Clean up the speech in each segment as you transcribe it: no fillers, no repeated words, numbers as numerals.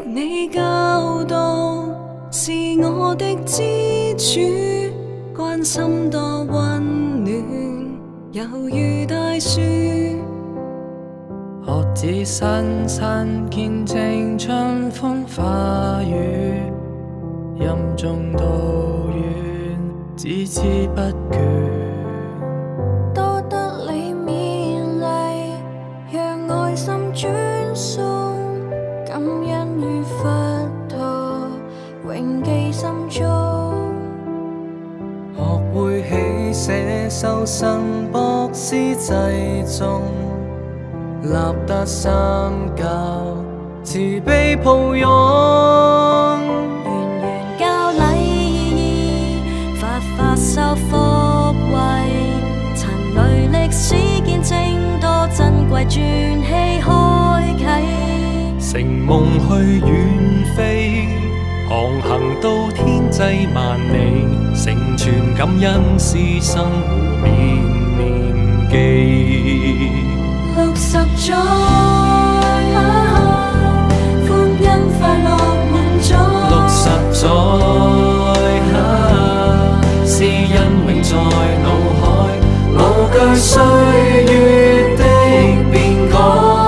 你教導，是我的支柱，關心多溫暖，猶如大樹。 學子姍姍見證春風化雨，任重道遠，孜孜不倦。 多得你勉勵，讓愛心轉送，感恩於佛陀，永記心中。 學會喜捨修身，博施濟眾，立德三教，慈悲抱擁。 圓圓教禮儀，發發修福慧，陳累歷史見證多珍貴傳奇開啟。 乘夢去遠飛，航行到天際萬里，成全感恩師生互勉念記。 60載，歡欣快樂滿載。 60載，詩恩永在腦海，無懼歲月的變改。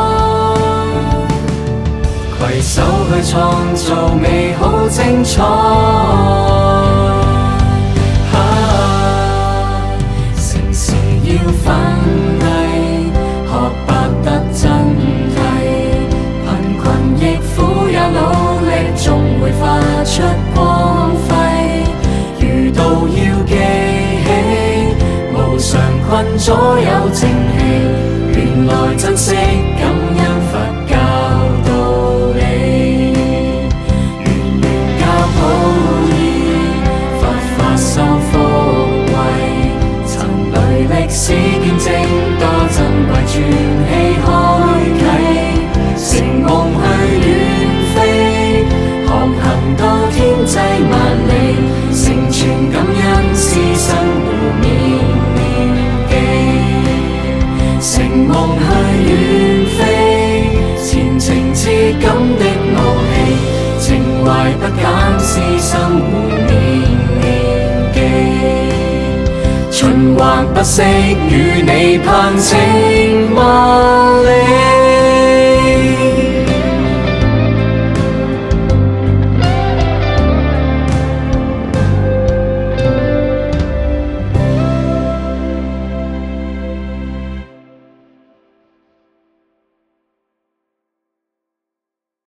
攜手去創造美好精彩。成事要奮勵，學百得真諦，貧困亦苦也努力，終會發出光輝。遇到要記起，無常困阻有正氣，原來珍惜感恩佛教道理。圓圓教普義，佛法修福慧，陳累歷史見證多珍貴傳奇開啟。乘夢去遠飛，航行到天際萬里，成全感恩師生互勉念記。乘夢去遠飛，前程至感的傲氣，情懷不減師生互勉念記。循環不息與你盼情萬里。